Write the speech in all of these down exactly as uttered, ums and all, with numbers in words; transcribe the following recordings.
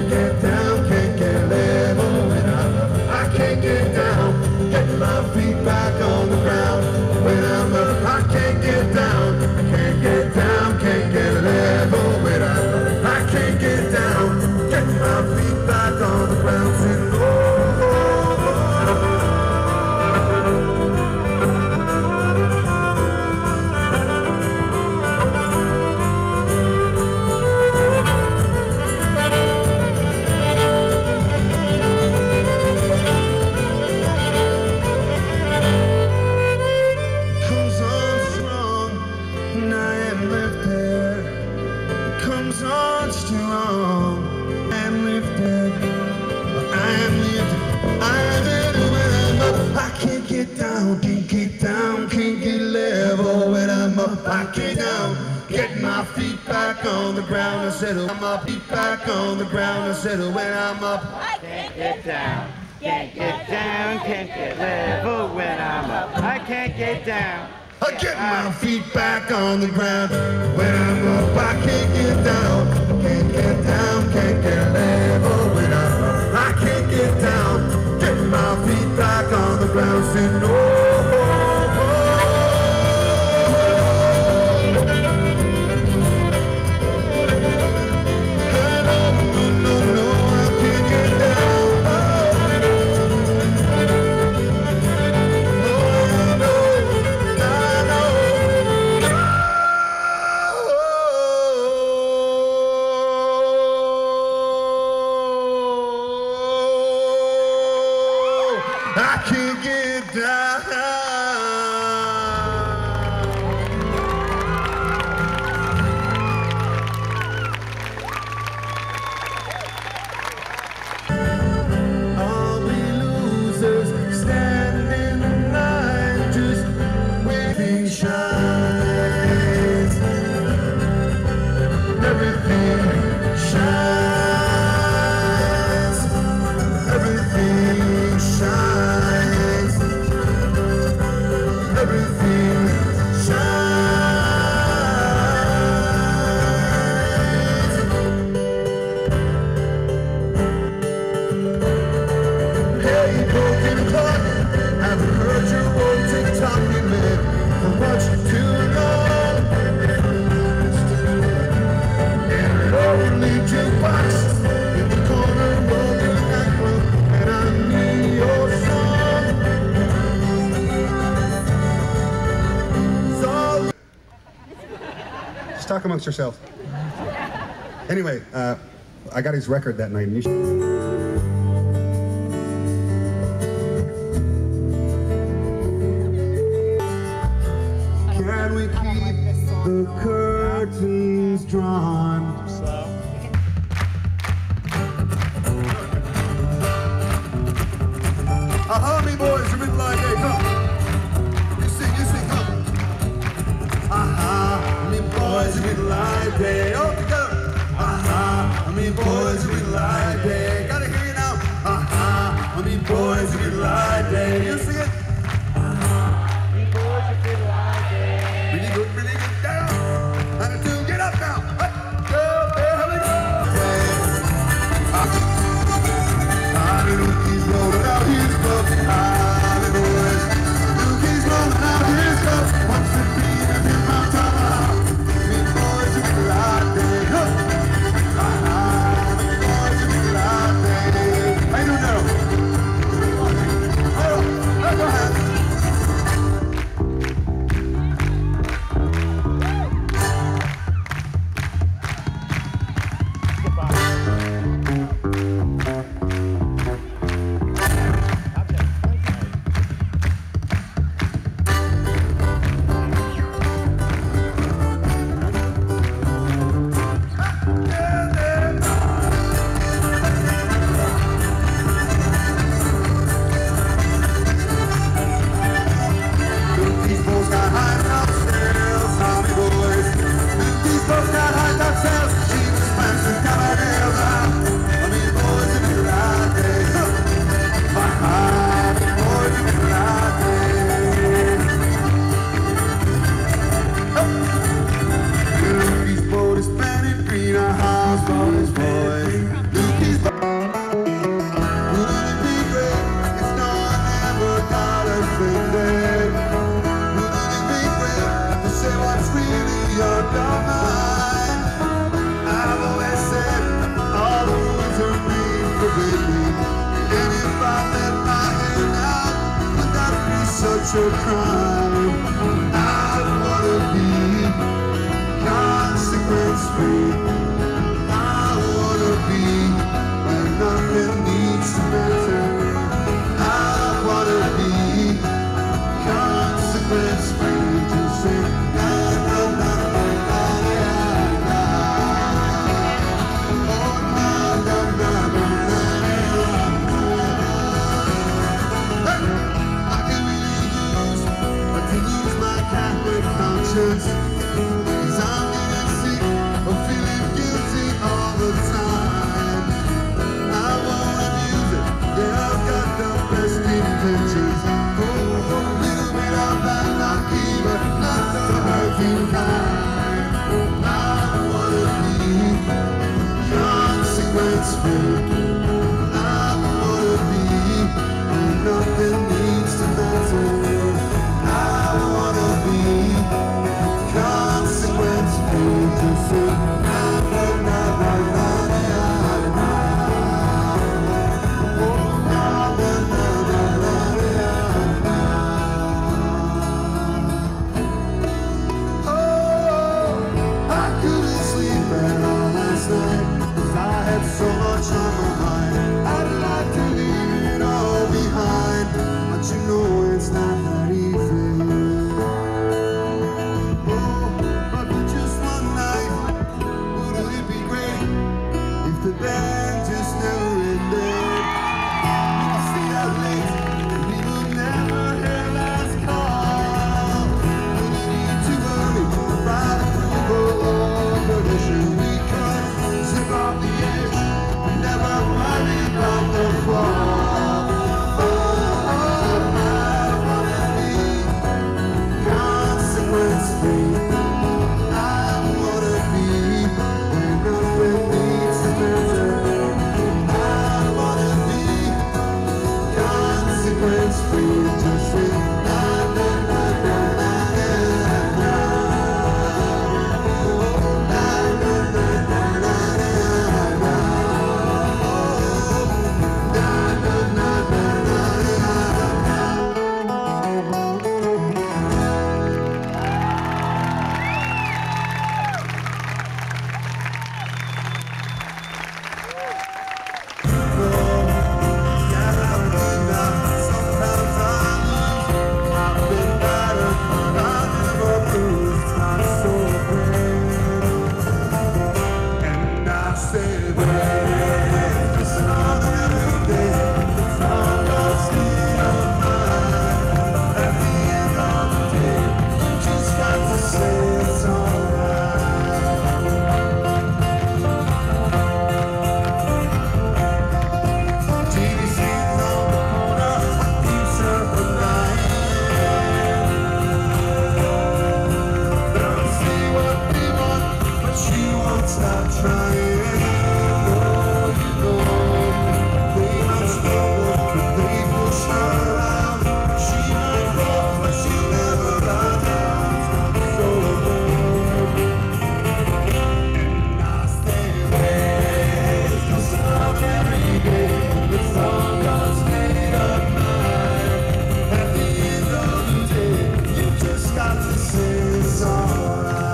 can't get down, can't get level when I'm up. I can't get down, get my feet back on the ground when I'm up. I can't get down, can't get down, can't get level when I'm up. I can't get down, get my feet back on the ground. Sing, oh, oh, oh. I can't down, get my feet back on the ground and settle. My feet back on the ground and settle when I'm up. I can't get down, can't get down, can't get level when I'm up. I can't get down. I get my feet back on the ground when I'm up. I can't get down, can't get down, can't get level when I'm up. I can't get down, get my feet back on the ground. Say no. I can't get down. All we losers standing in line, just waiting shines. Everything shines. Everything shines. Everything shines. Hey, broken clock, haven't heard your old tick-tock man for much too long. In a lonely jukebox in the corner of the nightclub, and I need your song. Just talk amongst yourselves. Anyway, uh, I got his record that night. And you should Can we keep the curtains drawn? Aha, me boys, you're in line, hey, come. You sing, you sing, come. Aha, me boys, you're in line, hey, all together. Aha, me boys, you're in line, hey. Gotta hear you now. Aha, me boys, you're in line, hey. You sing it. Aha, me boys, you're in line, hey. Really good, really good, down. And a two, get up now. Up, go. such a crime. I wanna be consequence free. I wanna be where nothing needs to matter. I wanna be consequence free. Just say na na na na na na. Oh na na na na na. I can really use, I can use my Catholic conscience. Cause I'm getting sick of feeling guilty all the time. I won't abuse it, yeah, I've got the best intentions. Oh, a little bit of bad lucky, but not the hurting kind. I wanna be consequence free. I wanna be where nothing needs to matter. I wanna be consequence free. Just say na na na na na na na. Oh na na na na na na. Oh, I couldn't sleep at all last night 'cause I had so much on my mind. I'd like to leave it all behind, but you know it's not that easy. Oh, but for just one night, wouldn't it be great if the band just never ended? We could stay out late and we would never hear last call. Wouldn't need to worry about approval or permission. We could zip off the edge and never worry about the fall. Oh, I wanna be consequence free. I wanna be where nothing needs to matter. I wanna be consequence free. Just say na na na na na na. Oh, na na na na na na. Oh, na na na na na stop trying. Oh, you know, they might struggle, but they push her around. She might fall, but she'll never run down. So alone, and I stay away. Cause I'm every day, the song God's made up mine. At the end of the day, you just got to say it's alright.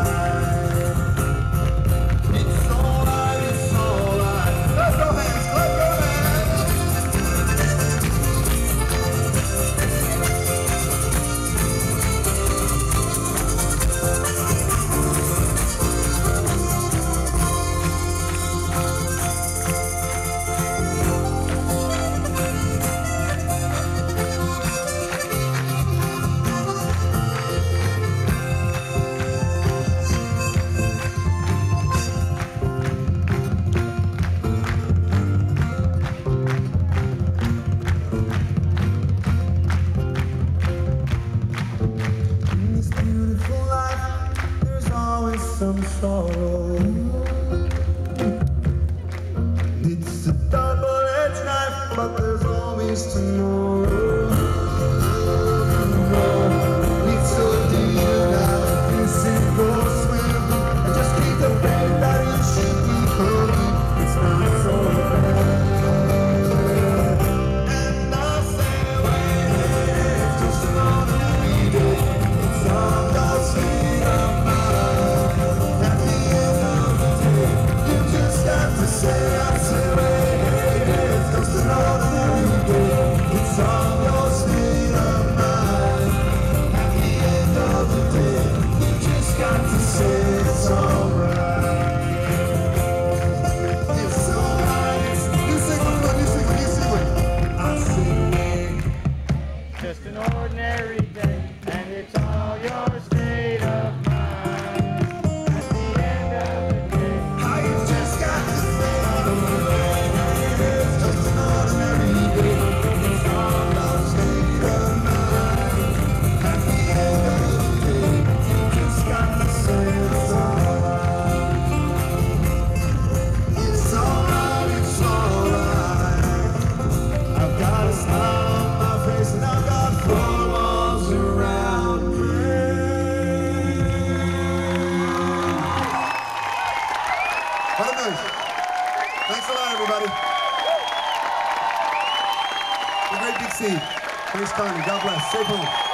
Some sorrow. It's a double-edged knife, but there's always tomorrow. It's so deep now, you sink or swim. Just keep the faith that you should be coming. It's not so bad. And I'll stay away. It's just another night. The great big C. Thanks, Connie. God bless. Safe home.